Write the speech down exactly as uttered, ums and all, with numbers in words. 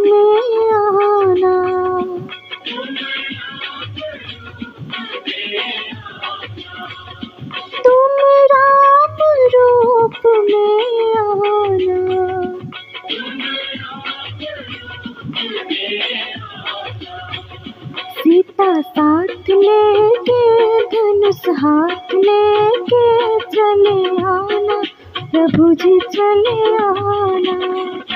में आना। तुम राम रूप में आना। सीता साथ लेके धनुष हाथ लेके चले आना, प्रभु जी चले आना।